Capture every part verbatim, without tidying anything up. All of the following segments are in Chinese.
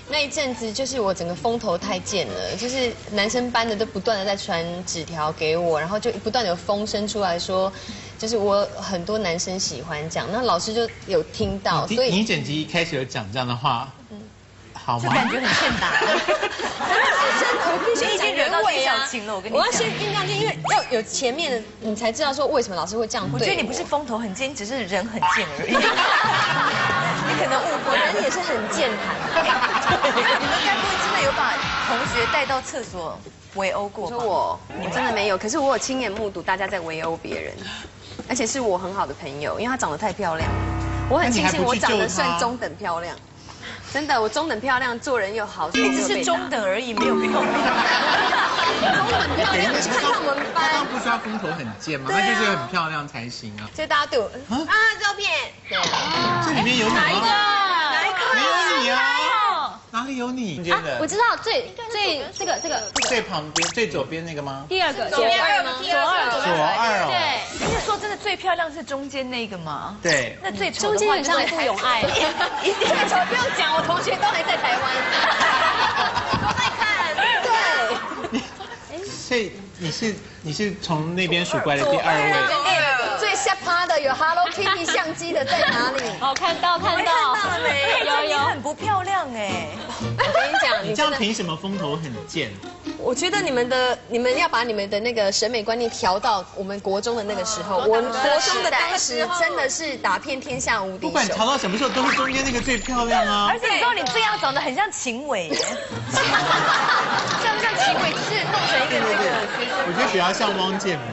那一阵子就是我整个风头太贱了，就是男生班的都不断的在传纸条给我，然后就不断的有风声出来说，就是我很多男生喜欢讲，那老师就有听到，所以你整集一开始有讲这样的话，嗯，好吗？ 就感觉很欠打。 我必须已经人为啊！ 我跟你我要先酝酿，因为要有前面的，你才知道说为什么老师会这样对我。 我觉得你不是风头很贱，只是人很贱而已。你可能误会， 人也是很健谈。 你们该不会真的有把同学带到厕所围殴过吧？ 说我，我真的没有，可是我有亲眼目睹大家在围殴别人，而且是我很好的朋友，因为她长得太漂亮，我很庆幸我长得算中等漂亮。真的，我中等漂亮，做人又好， 你只是中等而已，没有漂亮。 中等漂亮，你去看看我们班。 他刚不是说风头很贱吗？他就是很漂亮才行啊。 所以大家对我啊，照片，对啊， 这里面有你吗？ 哪一个？ 哪一个？ 没有你啊？哪里有你？ 啊，我知道最最这个这个最旁边最左边那个吗？ 第二个左二吗？ 左二左二哦。 对， 你是说真的最漂亮是中间那个吗？ 对。 那最丑中间很像顾永爱。 一定最丑不用讲，我同学都还在台湾，都在看。对。 所以你是你是从那边数过来的第二位。 最下趴的有 Hello Kitty 相机的在哪里？ 哦，看到看到， 看到了没？有有，很不漂亮哎。 我跟你讲， 你这样凭什么风头很贱？ 我觉得你们的你们要把你们的那个审美观念调到我们国中的那个时候，我们国中的当时真的是打遍天下无敌手。 不管调到什么时候，都是中间那个最漂亮啊。 而且你知道你这样长得很像秦伟耶，像不像秦伟？就是弄成一个那个， 我觉得比较像汪建民。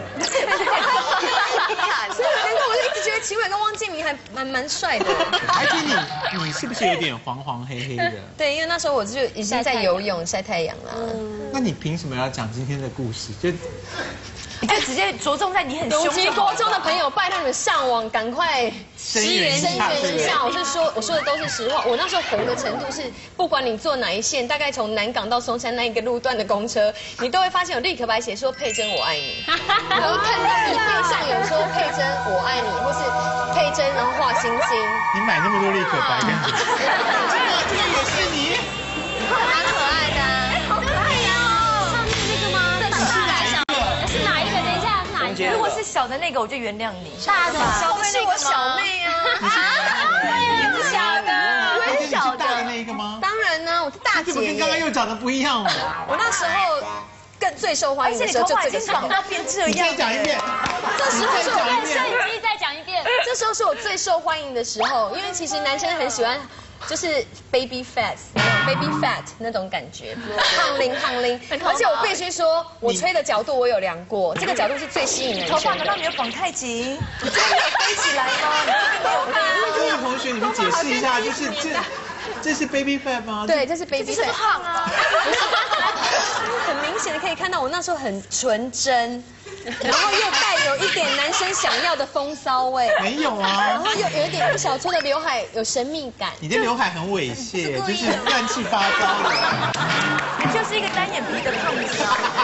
所以难怪我就一直觉得秦伟跟汪建民还蛮蛮帅的。 而且你你是不是有点黄黄黑黑的？ 对，因为那时候我就已经在游泳晒太阳了。 那你凭什么要讲今天的故事？就你就直接着重在你很永凶。 吉国中的朋友，拜托你们上网赶快声援声援一下。我是说，我说的都是实话。我那时候红的程度是，不管你坐哪一线，大概从南港到松山那一个路段的公车，你都会发现有立可白写说佩珍我爱你，然后看到椅背上有说佩珍我爱你，或是佩珍然后画星星。 你买那么多立可白干什么？这个这个也是你， 蛮可爱的。 好可爱呀！上面那个吗？这是哪一个？是哪一个？等一下，哪一个？ 如果是小的那个，我就原谅你。 大的， 小的是我小妹啊。 你是小的， 我是小的那一个吗？ 当然呢，我是大姐。 怎么跟刚刚又长得不一样了？ 我那时候更最受欢迎的时候就这个时候。 到变这样。 你再讲一遍。 这时候是我对摄影机再讲一遍。 这时候是我最受欢迎的时候，因为其实男生很喜欢。就是 baby fat 那种 baby fat 那种感觉，胖龄胖龄，而且我必须说，我吹的角度我有量过，这个角度是最吸引人的。 头发难道没有绑太紧？你这个没有飞起来吗？ 各位同学，你们解释一下，就是这这是 baby fat 吗？ 对，这是 baby fat。 胖啊！ 很明显的可以看到，我那时候很纯真。然后又带有一点男生想要的风骚味， 没有啊。 然后又有一点一小撮的刘海，有神秘感。 你的刘海很猥亵，就是乱七八糟的。 你就是一个单眼皮的胖子。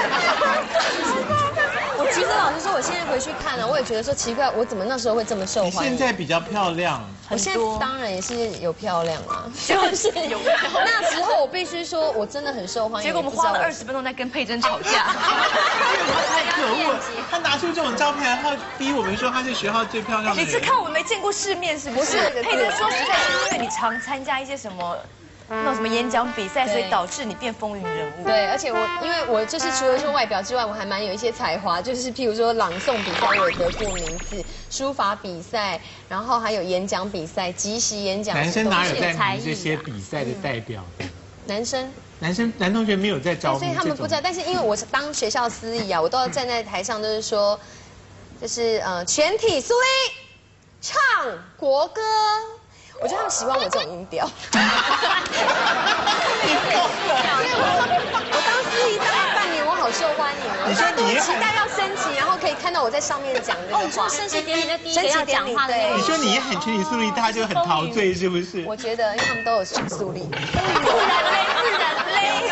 我其实老实说，我现在回去看了，我也觉得说奇怪，我怎么那时候会这么受欢迎？ 现在比较漂亮。 我现在当然也是有漂亮啊，就是有。那时候我必须说，我真的很受欢迎。 结果我们花了二十分钟在跟佩珍吵架。 太可恶！他拿出这种照片，然后逼我们说他是学校最漂亮的人。 你是看我们没见过世面是不是？佩珍说实在是因为你常参加一些什么那种什么演讲比赛，所以导致你变风云人物。 对，而且我因为我就是除了说外表之外，我还蛮有一些才华，就是譬如说朗诵比赛我有得过名次，书法比赛，然后还有演讲比赛、即席演讲。 男生哪有在比这些比赛的代表的？ 男生。 男生男同学没有在招募， 所以他们不知道。但是因为我是当学校司仪啊，我都要站在台上，就是说，就是呃全体肃立，唱国歌。我觉得他们喜欢我这种音调。我当司仪当了半年，我好受欢迎哦。大家都期待要升旗，然后可以看到我在上面讲这个话。 哦，说升旗典礼的第一个要讲话的那个。 你说你也很全体肃立，大家就很陶醉，是不是？ 我觉得，因为他们都有肃立。 自然嘞，自然嘞。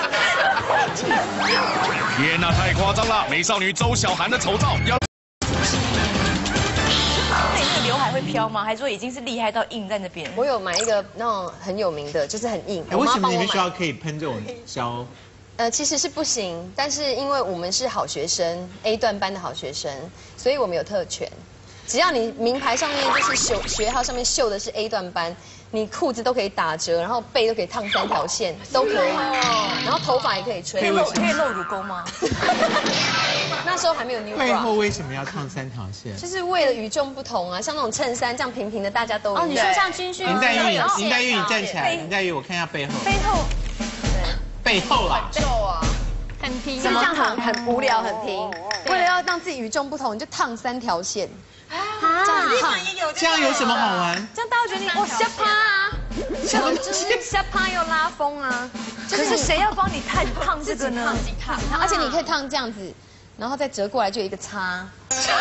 天哪，太夸张了！美少女周小涵的丑照要。 那你那个刘海会飘吗？还是说已经是厉害到印在那边？ 我有买一个那种很有名的，就是很硬。 哎，为什么你们学校可以喷这种胶？ 呃，其实是不行，但是因为我们是好学生 ，A 段班的好学生，所以我们有特权。只要你名牌上面就是绣学号上面绣的是 A 段班，你裤子都可以打折，然后背都可以烫三条线，都可以。然后头发也可以吹。 可以露可以露乳沟吗？ 那时候还没有 New Bra。 背后为什么要烫三条线？ 就是为了与众不同啊，像那种衬衫这样平平的，大家都哦，你说像军训， 林黛玉，林黛玉，你站起来，林黛玉，我看一下背后。 背后。 背后啦。 皱啊。 很平， 这样很很无聊，很平。为了要让自己与众不同，你就烫三条线。 啊， 这样烫， 这样有什么好玩？ 这样大家觉得你哦瞎趴啊， 什么就是瞎趴又拉风啊。 可是谁要帮你烫烫这个呢？ 自己烫，而且你可以烫这样子，然后再折过来就有一个叉。 瞎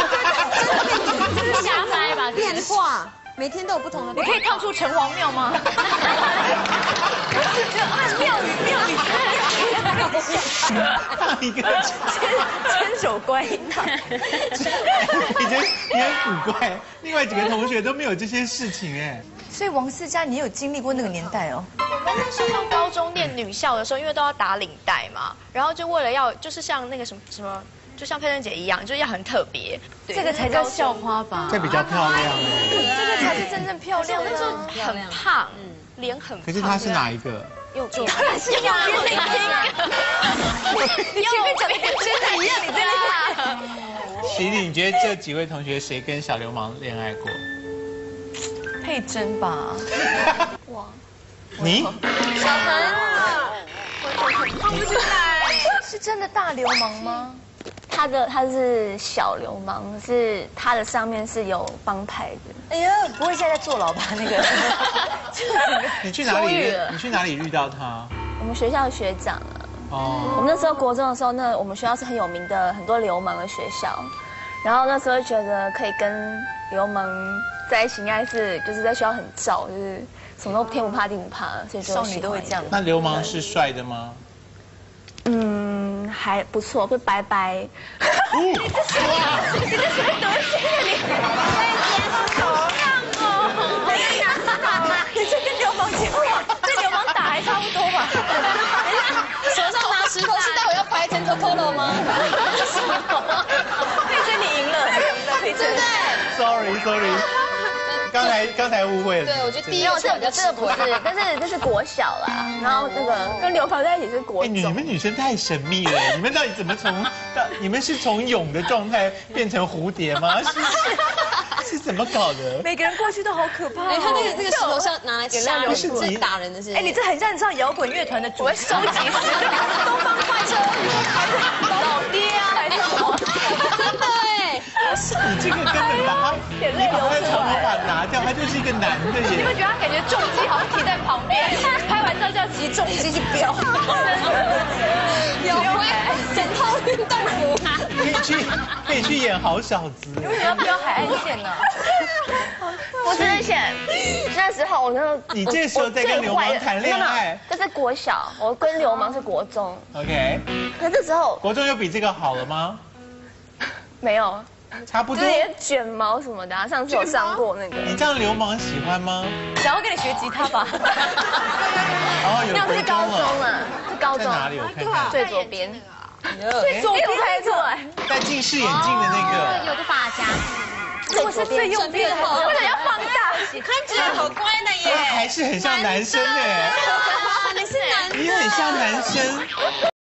掰吧， 变化。每天都有不同的。 你可以烫出城隍庙吗？我觉得啊，庙宇庙宇烫一个千千手观音堂。 你觉得你很古怪，另外几个同学都没有这些事情哎。 所以王思佳，你有经历过那个年代哦？ 我们那时候上高中念女校的时候，因为都要打领带嘛，然后就为了要就是像那个什么什么。就像佩珍姐一样，就是要很特别， 这个才叫校花吧？ 这比较漂亮这个才是真正漂亮的。 那时候很胖，脸很胖。 可是她是哪一个？ 右边。 是右边那个。你前面讲的跟真的一样，你这个。 徐丽，你觉得这几位同学谁跟小流氓恋爱过？ 佩珍吧。 哇。 你？ 小恒。 看不出来。是真的大流氓吗？ 他的他是小流氓，是他的上面是有帮派的。 哎呀，不会现在在坐牢吧？那个。 你去哪里遇？你去哪里遇到他？ 我们学校的学长啊。 哦。 我们那时候国中的时候，那我们学校是很有名的，很多流氓的学校。然后那时候觉得可以跟流氓在一起，应该是就是在学校很照，就是什么都天不怕地不怕，所以就少女都会这样。 那流氓是帅的吗？ 嗯，还不错，就白白。你这是哇，你这是得罪了你，好让哦！ 你这跟流氓结婚，跟流氓打还差不多吧？ 手上拿石头是待会要拍成 Totoro 吗？ 佩珍你赢了， 对不对 ？Sorry Sorry， 刚才刚才误会了。 对，我觉得第一个这个这个不是，但是这是国小啦，然后那个跟流氓在一起是国中。 你们女生太神秘了，你们到底怎么从到你们是从蛹的状态变成蝴蝶吗？是是怎么搞的？ 每个人过去都好可怕。 哎，他那个那个石头是要拿来杀人，是打人的，是？ 哎，你这很像唱摇滚乐团的主收集师，东方快车，老爹啊，还是什么？ 真的哎， 你这个根本把他，你把他的长头发拿掉，他就是一个男的耶。 你会觉得他感觉重机好像停在旁边，拍完照就要骑重机去飙。 有回整套运动服， 可以去可以去演好小子。 你为什么要飙海岸线呢？ 我只能选那时候我那个。 你这时候在跟流氓谈恋爱？ 这是国小，我跟流氓是国中。 OK。 可这时候国中有比这个好了吗？ 没有。 差不多。 就是也卷毛什么的啊，上次有上过那个。 你这样流氓喜欢吗？ 想要跟你学吉他吧？ 哦，有那是高中了，是高中。 在哪里？我看看。 最左边。 最左边拍出来。 戴近视眼镜的那个。 有个发夹。 如果是最右边的，为什么要放大？ 看起来好乖的耶。 还是很像男生哎。 你是男的。 你很像男生。